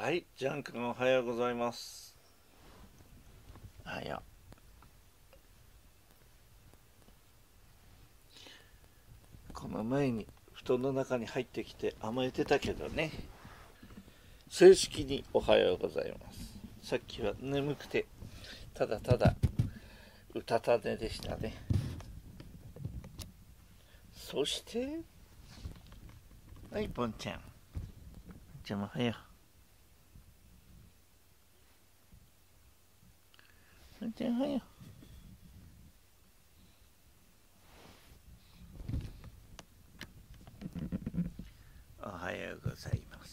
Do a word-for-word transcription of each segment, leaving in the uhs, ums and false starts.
はい、ジャン君おはようございます。おはよう。この前に布団の中に入ってきて甘えてたけどね。正式におはようございます。さっきは眠くてただただうたた寝でしたね。そしてはい、ポンちゃん。じゃあもうおはよう。ポンちゃんおはよう。おはようございます。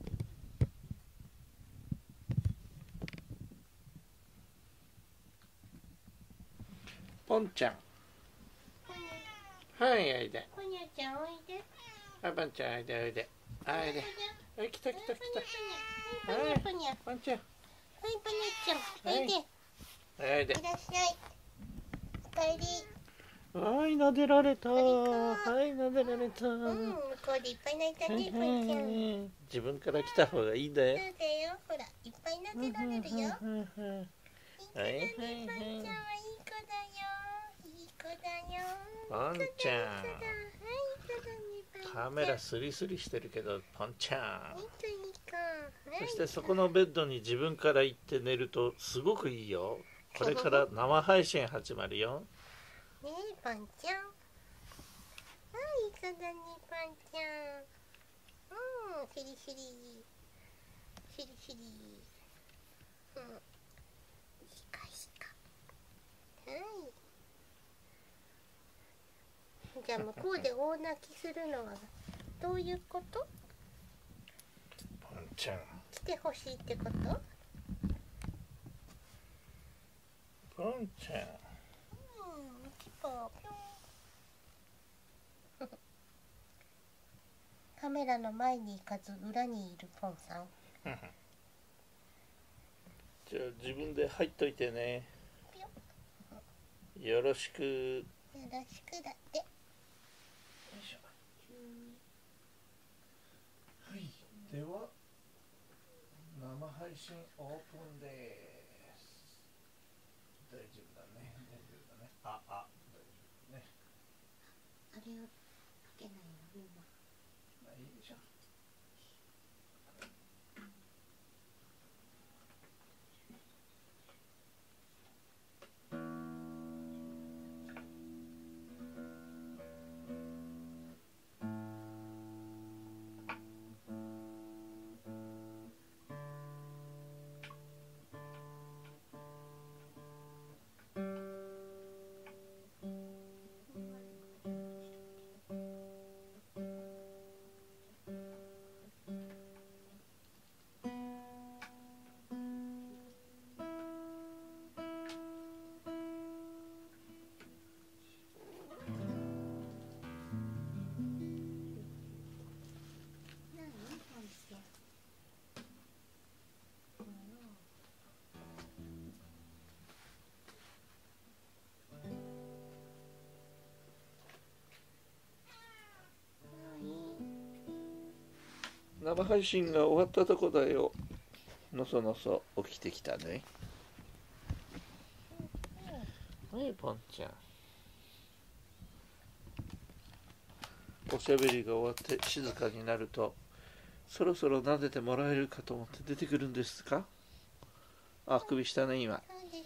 ポンちゃん。はい、おいで。 ポニャちゃんおいで。 はい、ポンちゃんおいでおいで。おいで。はい、来た来た来た。 はい、ポニャ。 ポンちゃん。 はい、ポニャちゃん。おいで。 おいで。 いらっしゃい。おかえり。 はい、撫でられた。 あはりい、撫でられた。 うん、向こうでいっぱい泣いたね、ポニちゃん。 自分から来た方がいいんだよ。 そうだよ、ほら、いっぱい撫でられるよ。 はいはいはい。 いい子だね、ポンちゃんはいい子だよ。いい子だよ。 ポンちゃん。 はい、いい子だね、ポンちゃん。 カメラスリスリしてるけど、ポンちゃん。 いい子いい子。 そしてそこのベッドに自分から行って寝るとすごくいいよ。これから生配信始まるよ。 ねえ、ポンちゃん。あ、いい子だね、ポンちゃん。うん、しりしり。しりしり。うん。しかしか。はい。じゃあ向こうで大泣きするのはどういうこと？ ポンちゃん。 来てほしいってこと？ ポンちゃん。 うん、ピポピョン。カメラの前に行かず裏にいるポンさん。 じゃあ自分で入っといてね。よろしく。 よろしくだって。 はい、では生配信オープンです。大丈夫だね、大丈夫だね。ああ、大丈夫だね。 あれをつけないの今。 まあいいでしょ。生配信が終わったとこだよ。のそのそ起きてきたね。はい、ポンちゃん。おしゃべりが終わって静かになると、そろそろ撫でてもらえるかと思って出てくるんですか？あくびしたね、今。 そうです。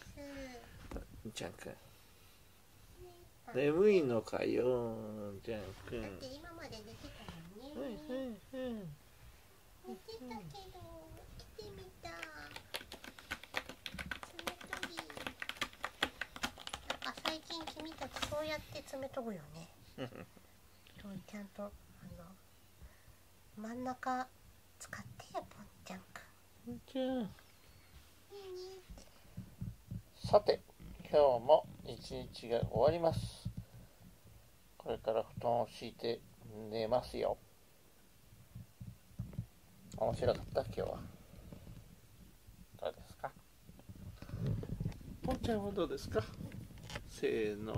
ジャン君。眠いのかよ、ジャン君。 だって今まで寝てたもんね。 はいはいはい。 寝てたけど、来てみた。爪研ぎ。なんか最近君たちそうやって爪研ぐよね。ちゃんとあの真ん中使ってよ、ポンちゃんくん。 ポンちゃん。さて、今日も一日が終わります。これから布団を敷いて寝ますよ。面白かった今日は。どうですか？ポンちゃんはどうですか？せーの。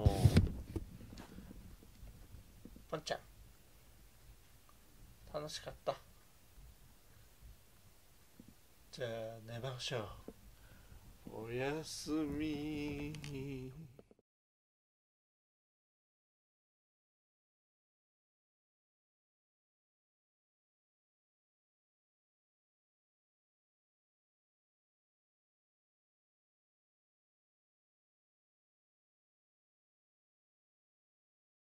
ポンちゃん、楽しかった？ じゃあ寝ましょう。おやすみ。